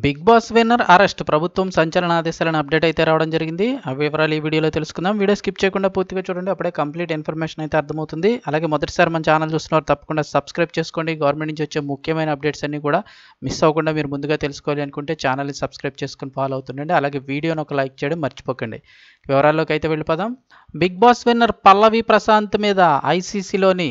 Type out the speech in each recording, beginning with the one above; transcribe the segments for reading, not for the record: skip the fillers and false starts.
Big Boss winner arrest ప్రభుత్వం సంచలన ఆదేశాలను అప్డేట్ అయితే రావడం జరిగింది. ఆ వివరాలు ఈ వీడియోలో తెలుసుకుందాం. వీడియో స్కిప్ చేయకుండా పూర్తిగా చూడండి, అప్పుడే కంప్లీట్ ఇన్ఫర్మేషన్ అయితే అర్థమవుతుంది. అలాగే మొదటిసారి మన ఛానల్ చూస్తున్నారు తప్పకుండా సబ్స్క్రైబ్ చేసుకోండి. గవర్నమెంట్ నుంచి వచ్చే ముఖ్యమైన అప్డేట్స్ అన్ని కూడా మిస్ అవ్వకుండా మీరు ముందుగా తెలుసుకోవాలి అనుకుంటే ఛానల్ని సబ్స్క్రైబ్ చేసుకుని ఫాలో అవుతుండండి. అలాగే వీడియోని ఒక లైక్ చేయడం మర్చిపోకండి. వివరాల్లోకి అయితే వెళ్ళిపోదాం. Bigg Boss winner Pallavi Prashanth మీద ఐసీసీలోని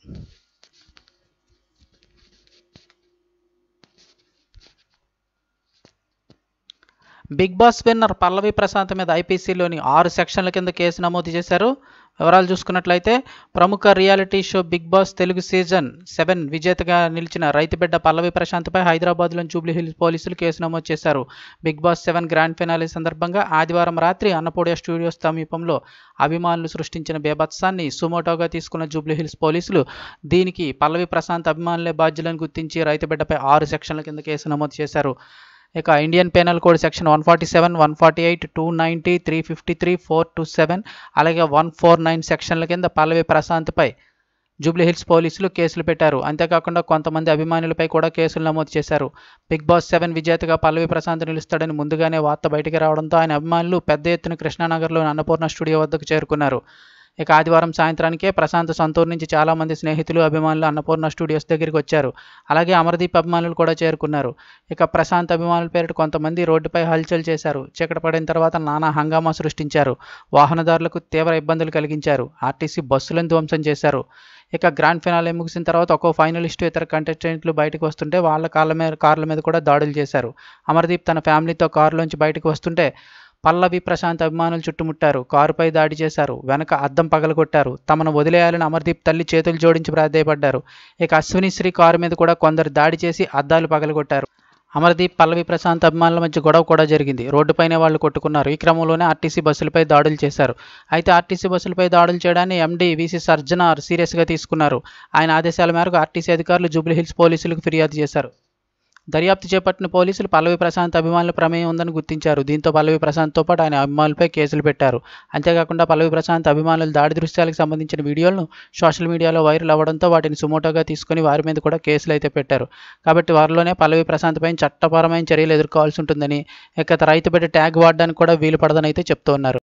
Bigg Boss winner Pallavi Prashanth మీద ఐపీసీలోని 6 సెక్షన్ల కింద కేసు నమోదు చేశారు. వివరాలు చూసుకున్నట్లయితే ప్రముఖ reality show Bigg Boss Telugu season 7 విజేతగా నిలిచిన రైతుబిడ్డ పల్లవి ప్రశాంత్పై హైదరాబాద్లోని జూబ్లీహిల్స్ పోలీసులు కేసు నమోదు చేశారు. బిగ్ బాస్ 7 గ్రాండ్ ఫినాలే సందర్భంగా ఆదివారం రాత్రి అన్నపూర్ణ స్టూడియోస్ సమీపంలో అభిమానులు సృష్టించిన బీభత్సాన్ని సుమోటోగా తీసుకున్న జూబ్లీహిల్స్ పోలీసులు దీనికి పల్లవి ప్రశాంత్ అభిమానులే బాధ్యులను గుర్తించి రైతుబిడ్డపై 6 సెక్షన్ల కింద కేసు నమోదు చేశారు. ఇక ఇండియన్ పెనల్ కోడ్ సెక్షన్ 147, 148, 290, 353, 427 అలాగే 149 సెక్షన్ల కింద పల్లవి ప్రశాంత్పై జూబ్లీహిల్స్ పోలీసులు కేసులు పెట్టారు. అంతేకాకుండా కొంతమంది అభిమానులపై కూడా కేసులు నమోదు చేశారు. బిగ్ బాస్ 7 విజేతగా పల్లవి ప్రశాంత్ నిలుస్తాడని ముందుగానే వార్త బయటికి రావడంతో ఆయన అభిమానులు పెద్ద ఎత్తున కృష్ణానగర్లోని అన్నపూర్ణ స్టూడియో వద్దకు చేరుకున్నారు. ఇక ఆదివారం సాయంత్రానికే ప్రశాంత్ సొంతూరు నుంచి చాలామంది స్నేహితులు అభిమానులు అన్నపూర్ణ స్టూడియోస్ దగ్గరికి వచ్చారు. అలాగే అమర్దీప్ అభిమానులు కూడా చేరుకున్నారు. ఇక ప్రశాంత్ అభిమానుల పేరిట కొంతమంది రోడ్డుపై హల్చల్ చేశారు. చీకటి పడిన తర్వాత నానా హంగామా సృష్టించారు. వాహనదారులకు తీవ్ర ఇబ్బందులు కలిగించారు. ఆర్టీసీ బస్సులను ధ్వంసం చేశారు. ఇక గ్రాండ్ ఫినాలే ముగిసిన తర్వాత ఒక్కో ఫైనలిస్టు ఇతర కంటెస్టెంట్లు బయటకు వస్తుంటే వాళ్ళ కార్ల మీద కూడా దాడులు చేశారు. అమర్దీప్ తన ఫ్యామిలీతో కారులోంచి బయటకు వస్తుంటే పల్లవి ప్రశాంత్ అభిమానులు చుట్టుముట్టారు. కారుపై దాడి చేశారు. వెనక అద్దం పగలగొట్టారు. తమను వదిలేయాలని అమర్దీప్ తల్లి చేతులు జోడించి ప్రాధేయపడ్డారు. ఇక అశ్విని శ్రీ కారు మీద కూడా కొందరు దాడి చేసి అద్దాలు పగలగొట్టారు. అమర్దీప్ పల్లవి ప్రశాంత్ అభిమానుల మధ్య గొడవ కూడా జరిగింది. రోడ్డుపైనే వాళ్ళు కొట్టుకున్నారు. ఈ క్రమంలోనే ఆర్టీసీ బస్సులపై దాడులు చేశారు. అయితే ఆర్టీసీ బస్సులపై దాడులు చేయడాన్ని ఎండీ వీసీ సర్జనార్ సీరియస్గా తీసుకున్నారు. ఆయన ఆదేశాల మేరకు ఆర్టీసీ అధికారులు జూబ్లీహిల్స్ పోలీసులకు ఫిర్యాదు చేశారు. దర్యాప్తు చేపట్టిన పోలీసులు పల్లవి ప్రశాంత్ అభిమానుల ప్రమేయం ఉందని గుర్తించారు. దీంతో పల్లవి ప్రశాంత్తో పాటు ఆయన అభిమానులపై కేసులు పెట్టారు. అంతేకాకుండా పల్లవి ప్రశాంత్ అభిమానుల దాడి దృశ్యాలకు సంబంధించిన వీడియోలను సోషల్ మీడియాలో వైరల్ అవ్వడంతో వాటిని సుమోటోగా తీసుకుని వారి మీద కూడా కేసులు అయితే పెట్టారు. కాబట్టి వారిలోనే పల్లవి ప్రశాంత్ పైన చట్టపరమైన చర్యలు ఎదుర్కోవాల్సి ఉంటుందని, ఇక రైతుబిడ్డ ట్యాగ్ వాడడానికి కూడా వీలు పడదని అయితే చెప్తూ ఉన్నారు.